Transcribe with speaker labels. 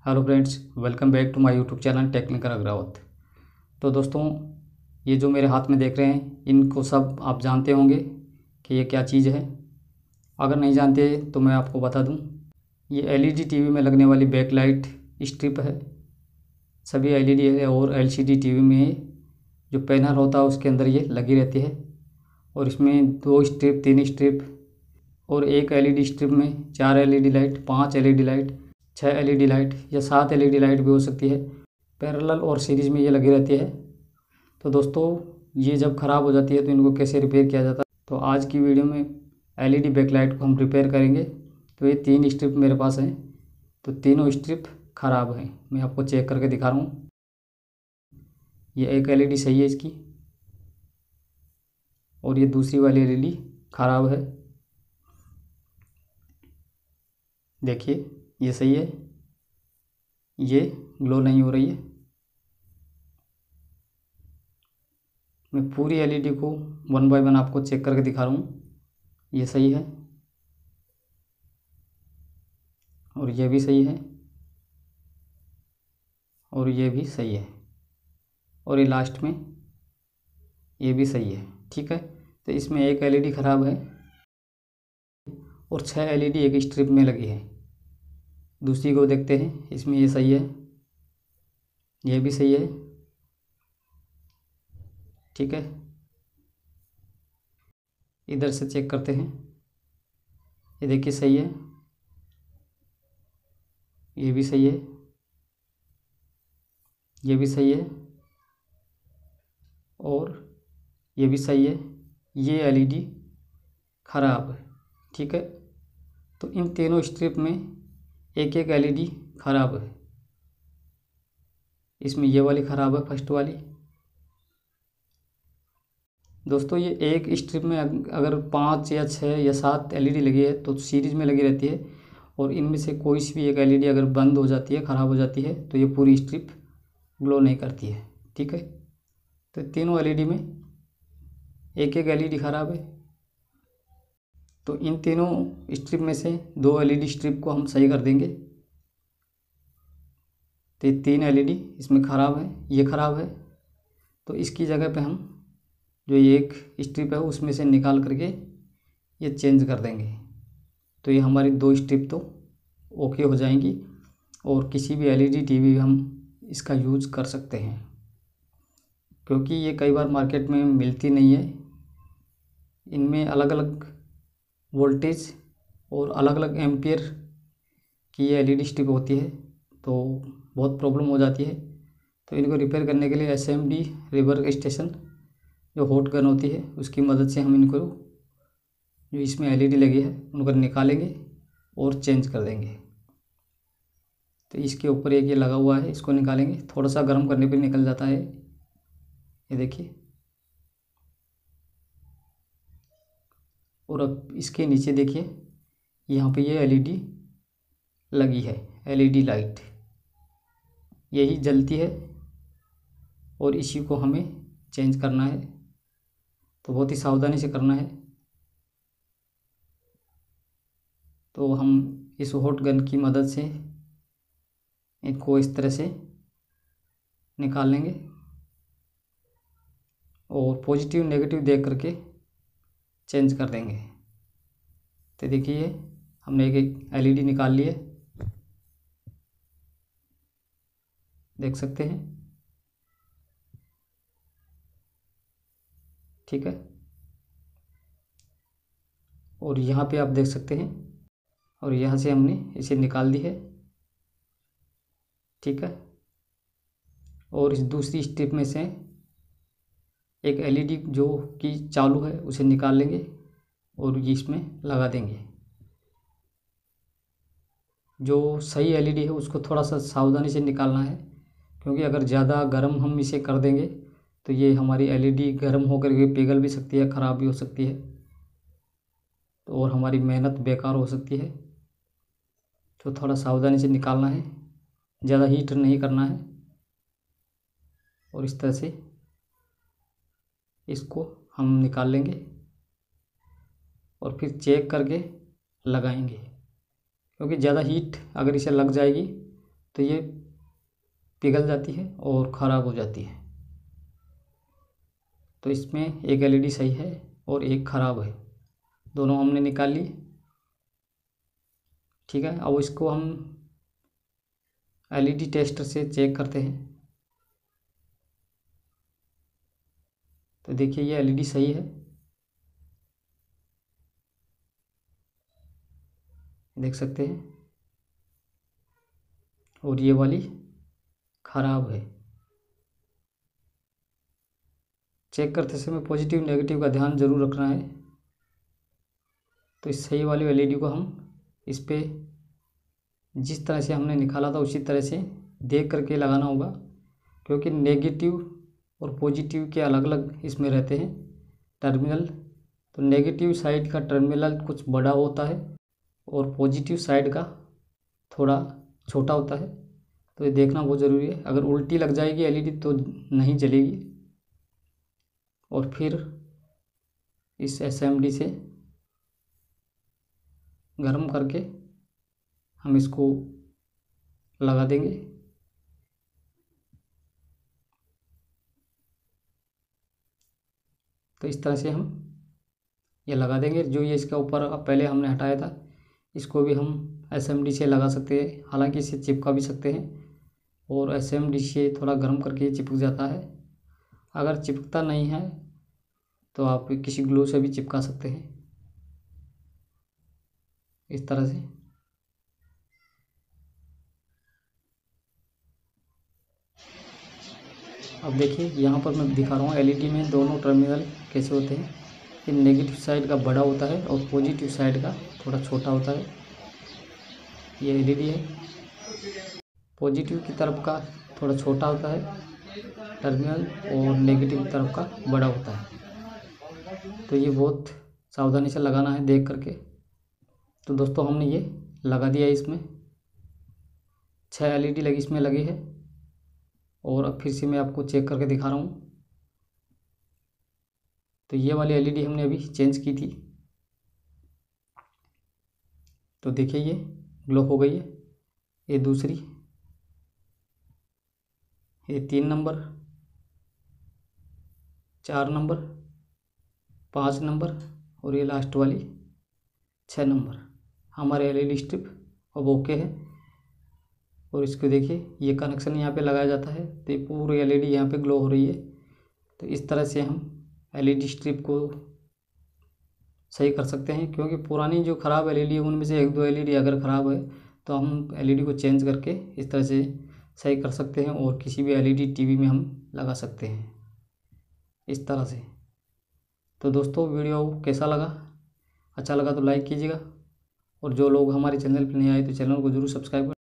Speaker 1: Hello friends, welcome back to my YouTube channel technical Agarwal. तो दोस्तों, ये जो मेरे हाथ में देख रहे हैं, इनको सब आप जानते होंगे कि ये क्या चीज़ है। अगर नहीं जानते तो मैं आपको बता दूं, ये एलईडी टीवी में लगने वाली बैकलाइट स्ट्रिप है। सभी एलईडी है और एलसीडी टीवी में जो पैनल होता है उसके अंदर ये लगी रहती है। और इसमें 2 स्ट्रिप, 3 स्ट्रिप और एक एलईडी स्ट्रिप में 4 LED light, 5 LED light, 6 LED light या 7 एलईडी लाइट भी हो सकती है। पैरेलल और सीरीज में ये लगी रहती है। तो दोस्तों, ये जब ख़राब हो जाती है तो इनको कैसे रिपेयर किया जाता है, तो आज की वीडियो में एलईडी बैकलाइट को हम रिपेयर करेंगे। तो ये 3 स्ट्रिप मेरे पास हैं, तो तीनों स्ट्रिप ख़राब हैं। मैं आपको चेक करके दिखा रहा हूँ। ये एक एलईडी सही है इसकी, और ये दूसरी वाली एलईडी ख़राब है। देखिए, ये सही है, ये ग्लो नहीं हो रही है। मैं पूरी एलईडी को 1 बाय 1 आपको चेक करके दिखा रहा हूँ। ये सही है और ये भी सही है और ये भी सही है और ये लास्ट में ये भी सही है। ठीक है, तो इसमें एक एलईडी ख़राब है और 6 एलईडी एक स्ट्रिप में लगी है। दूसरी को देखते हैं, इसमें ये सही है, ये भी सही है। ठीक है, इधर से चेक करते हैं। ये देखिए सही है, ये भी सही है, ये भी सही है और ये भी सही है। ये एलईडी ख़राब है। ठीक है, तो इन तीनों स्ट्रिप में एक एक एलईडी ख़राब है। इसमें ये वाली ख़राब है, फर्स्ट वाली। दोस्तों, ये एक स्ट्रिप में अगर 5 या 6 या 7 एलईडी लगी है तो सीरीज में लगी रहती है, और इनमें से कोई सी भी एक एलईडी अगर बंद हो जाती है, ख़राब हो जाती है, तो ये पूरी स्ट्रिप ग्लो नहीं करती है। ठीक है, तो तीनों एलईडी में एक एक एलईडी ख़राब है। तो इन तीनों स्ट्रिप में से 2 एलईडी स्ट्रिप को हम सही कर देंगे। तो ये 3 एलईडी इसमें ख़राब है, ये ख़राब है, तो इसकी जगह पे हम जो ये एक स्ट्रिप है उसमें से निकाल करके ये चेंज कर देंगे। तो ये हमारी 2 स्ट्रिप तो ओके हो जाएंगी और किसी भी एलईडी टीवी हम इसका यूज़ कर सकते हैं, क्योंकि ये कई बार मार्केट में मिलती नहीं है। इनमें अलग अलग वोल्टेज और अलग अलग एम्पियर की ये एलईडी स्ट्रिप होती है, तो बहुत प्रॉब्लम हो जाती है। तो इनको रिपेयर करने के लिए एसएमडी रिवर्क स्टेशन जो हॉट गन होती है उसकी मदद से हम इनको जो इसमें एलईडी लगी है उनको निकालेंगे और चेंज कर देंगे। तो इसके ऊपर एक ये लगा हुआ है, इसको निकालेंगे। थोड़ा सा गर्म करने पे निकल जाता है, ये देखिए। और अब इसके नीचे देखिए, यहाँ पे ये एलईडी लगी है, एलईडी लाइट यही जलती है और इसी को हमें चेंज करना है। तो बहुत ही सावधानी से करना है। तो हम इस हॉट गन की मदद से इनको इस तरह से निकाल लेंगे और पॉजिटिव नेगेटिव देख करके चेंज कर देंगे। तो देखिए, हमने एक एक एलईडी निकाल ली है, देख सकते हैं। ठीक है, और यहाँ पे आप देख सकते हैं, और यहाँ से हमने इसे निकाल दी है। ठीक है, और इस दूसरी स्ट्रिप में से एक एलईडी जो कि चालू है उसे निकाल लेंगे और इसमें लगा देंगे। जो सही एलईडी है उसको थोड़ा सा सावधानी से निकालना है, क्योंकि अगर ज़्यादा गर्म हम इसे कर देंगे तो ये हमारी एलईडी गर्म होकर के पिघल भी सकती है, ख़राब भी हो सकती है, तो और हमारी मेहनत बेकार हो सकती है। तो थोड़ा सावधानी से निकालना है, ज़्यादा हीट नहीं करना है। और इस तरह से इसको हम निकाल लेंगे और फिर चेक करके लगाएंगे, क्योंकि ज़्यादा हीट अगर इसे लग जाएगी तो ये पिघल जाती है और ख़राब हो जाती है। तो इसमें एक एलईडी सही है और एक ख़राब है, दोनों हमने निकाल ली। ठीक है, अब इसको हम एलईडी टेस्टर से चेक करते हैं। तो देखिए ये एलईडी सही है, देख सकते हैं, और ये वाली ख़राब है। चेक करते समय पॉजिटिव नेगेटिव का ध्यान ज़रूर रखना है। तो इस सही वाली एलईडी को हम इस पर जिस तरह से हमने निकाला था उसी तरह से देख करके लगाना होगा, क्योंकि नेगेटिव और पॉजिटिव के अलग अलग इसमें रहते हैं टर्मिनल। तो नेगेटिव साइड का टर्मिनल कुछ बड़ा होता है और पॉजिटिव साइड का थोड़ा छोटा होता है। तो ये देखना बहुत ज़रूरी है। अगर उल्टी लग जाएगी एलईडी तो नहीं जलेगी। और फिर इस एसएमडी से गर्म करके हम इसको लगा देंगे। तो इस तरह से हम ये लगा देंगे। जो ये इसका ऊपर पहले हमने हटाया था इसको भी हम एसएमडी से लगा सकते हैं, हालांकि इसे चिपका भी सकते हैं, और एसएमडी से थोड़ा गर्म करके चिपक जाता है। अगर चिपकता नहीं है तो आप किसी ग्लू से भी चिपका सकते हैं इस तरह से। अब देखिए यहाँ पर मैं दिखा रहा हूँ एलईडी में दोनों टर्मिनल कैसे होते हैं। ये नेगेटिव साइड का बड़ा होता है और पॉजिटिव साइड का थोड़ा छोटा होता है। ये एलईडी है, पॉजिटिव की तरफ का थोड़ा छोटा होता है टर्मिनल और नेगेटिव की तरफ का बड़ा होता है। तो ये बहुत सावधानी से लगाना है देख करके। तो दोस्तों हमने ये लगा दिया है। इसमें 6 एलईडी लगी इसमें लगी है, और अब फिर से मैं आपको चेक करके दिखा रहा हूँ। तो ये वाली एलईडी हमने अभी चेंज की थी। तो देखिए ये ग्लो हो गई है। ये दूसरी, ये 3 नंबर, 4 नंबर, 5 नंबर, और ये लास्ट वाली 6 नंबर। हमारे एलईडी स्ट्रिप अब ओके है। और इसको देखिए ये कनेक्शन यहाँ पे लगाया जाता है तो ये पूरी एलईडी यहाँ पे ग्लो हो रही है। तो इस तरह से हम एलईडी स्ट्रिप को सही कर सकते हैं, क्योंकि पुरानी जो ख़राब एलईडी है उनमें से 1-2 एलईडी अगर ख़राब है तो हम एलईडी को चेंज करके इस तरह से सही कर सकते हैं, और किसी भी एलईडी टीवी में हम लगा सकते हैं इस तरह से। तो दोस्तों वीडियो कैसा लगा? अच्छा लगा तो लाइक कीजिएगा, और जो लोग हमारे चैनल पर नहीं आए तो चैनल को ज़रूर सब्सक्राइब